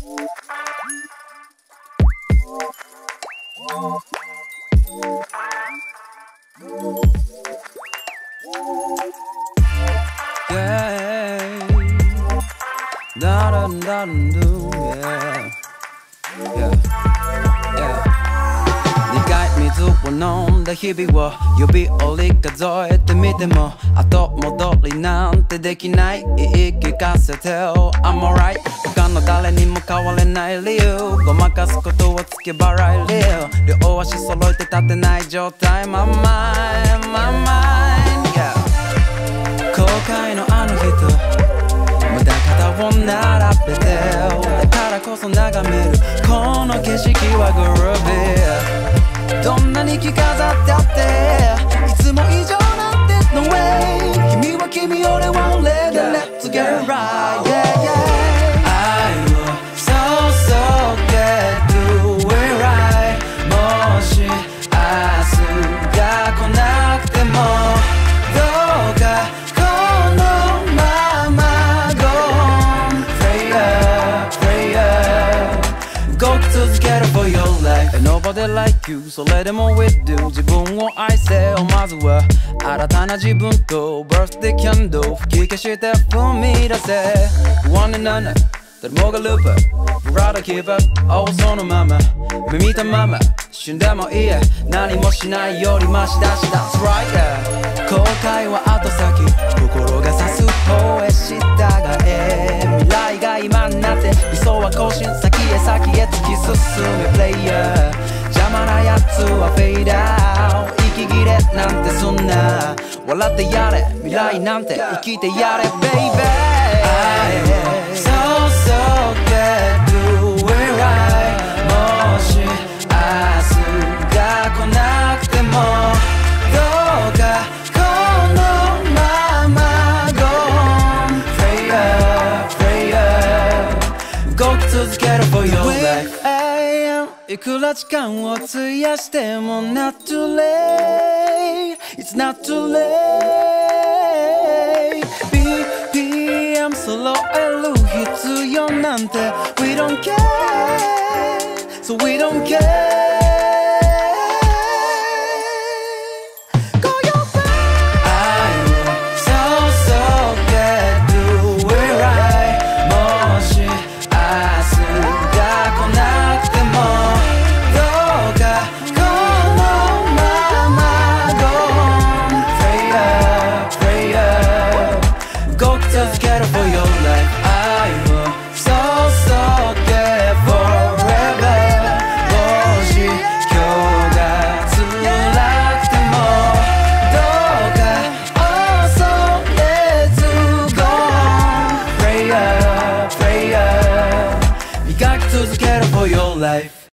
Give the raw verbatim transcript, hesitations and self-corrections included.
Yeah, da da da do, yeah, yeah, yeah. 苦い水を飲んだ日々を指折り数えてみても後戻りなんてできない言い聞かせてよ I'm alright 他の誰にも変われない理由ごまかすことは月払い理由両足揃えて立てない状態 My mind, my mind, yeah 後悔のあの日とまた肩を並べてだからこそ眺めるこの景色はグルービーどんなに着飾ってあっていつも以上なんて No way 君は君俺は俺で Let's get it right Yeah yeah I will so so get to it right もし明日が来なくてもどうかこのまま Go on Prayer Prayer 動き続ける for your life And nobody like you それでも with you 自分を愛せよまずは新たな自分と Birthday candle 吹き消して踏み出せ不安にならない誰もがループ Rather keep up 青そのまま夢見たまま死んでもいいや何もしないよりマシだし That's right yeah 後悔は後先心が指す方へ従え未来が今になって理想は更新先へ先へ突き進め Player 邪魔なやつはフェイダー息切れなんてそんな笑ってやれ未来なんて生きてやれ Baby I so so get to it right もし明日が来なくてもどうかこのまま Go on Prayer Prayer 動き続ける for your lifeいくら時間を費やしても Not too late It's not too late ビーピーエム 揃える必要なんて We don't care So we don't care Life